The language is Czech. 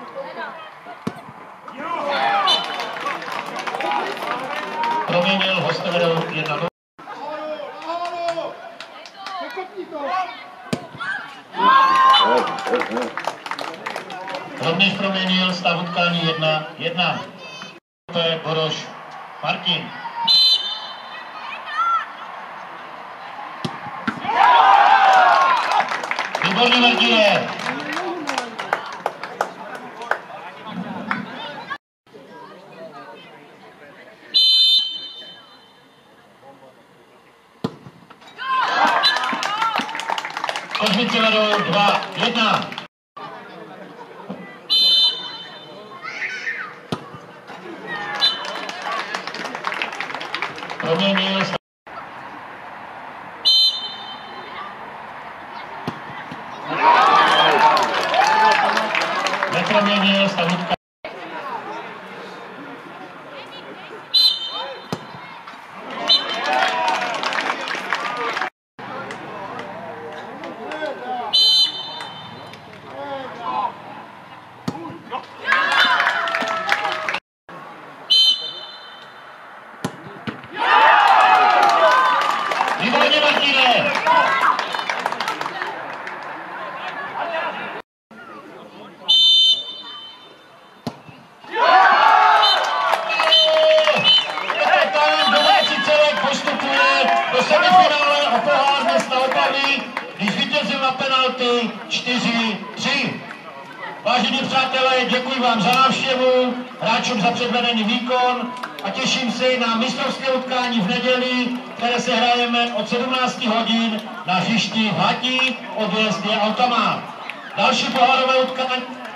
Proměnil, hosté vedou 1-0. Rovněž proměnil, stav utkání 1-1. To je Boroš Martin. Výborně, Martine. Kožnice vedou 2-1. Proměnil. Neproměnil, stavutka. Výborně, Martine! Domácí celek postupuje do semifinále o pohár města Opavy, když vítězil na penalty 4-3. Vážení přátelé, děkuji vám za návštěvu, hráčům za předvedený výkon a těším se na mistrovské utkání v neděli, které se hrajeme od 17 hodin na hřišti v Hati, odjezd je automat. Další pohárové utkání